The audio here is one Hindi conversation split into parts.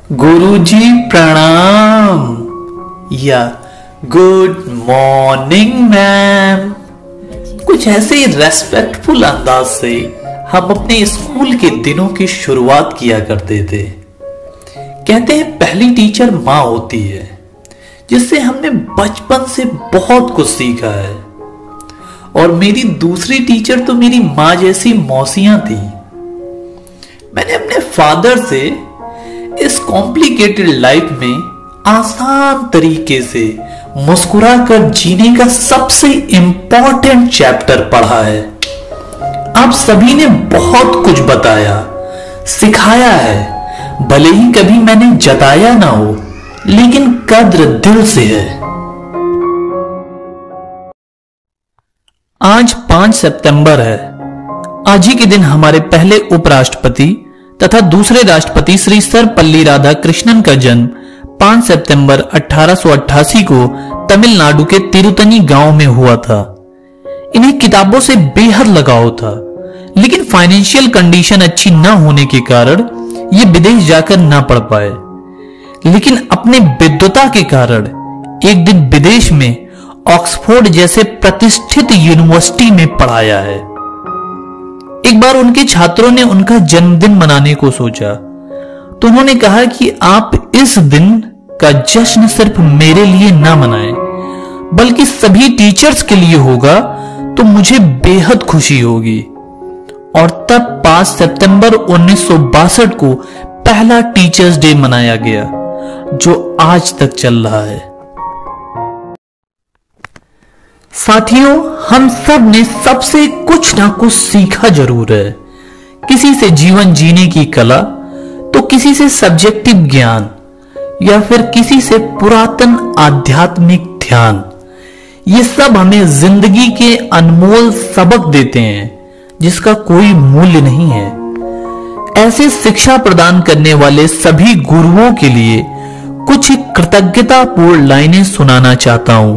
गुरुजी प्रणाम या गुड मॉर्निंग मैम। कुछ ऐसे ही रेस्पेक्टफुल अंदाज से हम अपने स्कूल के दिनों की शुरुआत किया करते थे। कहते हैं पहली टीचर माँ होती है, जिससे हमने बचपन से बहुत कुछ सीखा है। और मेरी दूसरी टीचर तो मेरी माँ जैसी मौसियां थी। मैंने अपने फादर से इस कॉम्प्लिकेटेड लाइफ में आसान तरीके से मुस्कुराकर जीने का सबसे इंपॉर्टेंट चैप्टर पढ़ा है। आप सभी ने बहुत कुछ बताया, सिखाया है। भले ही कभी मैंने जताया ना हो, लेकिन कद्र दिल से है। आज 5 सितंबर है। आज ही के दिन हमारे पहले उपराष्ट्रपति तथा दूसरे राष्ट्रपति श्री सर्वपल्ली राधाकृष्णन का जन्म 5 सितंबर 1888 को तमिलनाडु के तिरुतनी गांव में हुआ था। इन्हें किताबों से बेहद लगाव था, लेकिन फाइनेंशियल कंडीशन अच्छी न होने के कारण ये विदेश जाकर न पढ़ पाए। लेकिन अपने विद्वता के कारण एक दिन विदेश में ऑक्सफोर्ड जैसे प्रतिष्ठित यूनिवर्सिटी में पढ़ाया है। एक बार उनके छात्रों ने उनका जन्मदिन मनाने को सोचा, तो उन्होंने कहा कि आप इस दिन का जश्न सिर्फ मेरे लिए ना मनाएं, बल्कि सभी टीचर्स के लिए होगा तो मुझे बेहद खुशी होगी। और तब 5 सितंबर 1962 को पहला टीचर्स डे मनाया गया, जो आज तक चल रहा है। साथियों, हम सब ने सबसे कुछ ना कुछ सीखा जरूर है। किसी से जीवन जीने की कला, तो किसी से सब्जेक्टिव ज्ञान, या फिर किसी से पुरातन आध्यात्मिक ध्यान। ये सब हमें जिंदगी के अनमोल सबक देते हैं, जिसका कोई मूल्य नहीं है। ऐसे शिक्षा प्रदान करने वाले सभी गुरुओं के लिए कुछ कृतज्ञतापूर्ण लाइनें सुनाना चाहता हूं।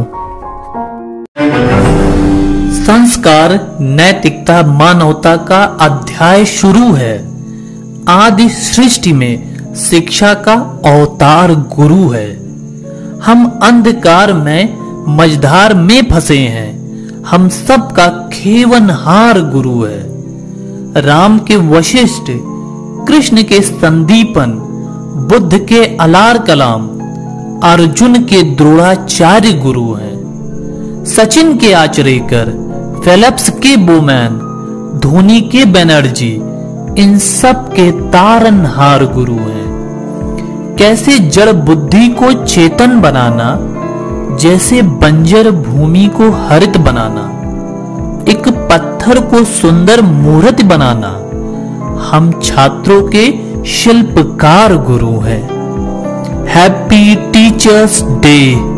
संस्कार, नैतिकता, मानवता का अध्याय शुरू है। आदि सृष्टि में शिक्षा का अवतार गुरु है। हम अंधकार में मझधार में फंसे हैं, हम सबका खेवनहार गुरु है। राम के वशिष्ठ, कृष्ण के संदीपन, बुद्ध के अलार कलाम, अर्जुन के द्रोणाचार्य गुरु हैं। सचिन के आचरेकर, फेलिप्स के बोमैन, धोनी के बैनर्जी, इन सब के तारनहार गुरु हैं। कैसे जड़ बुद्धि को चेतन बनाना, जैसे बंजर भूमि को हरित बनाना, एक पत्थर को सुंदर मूर्ति बनाना, हम छात्रों के शिल्पकार गुरु हैं। Happy teachers day.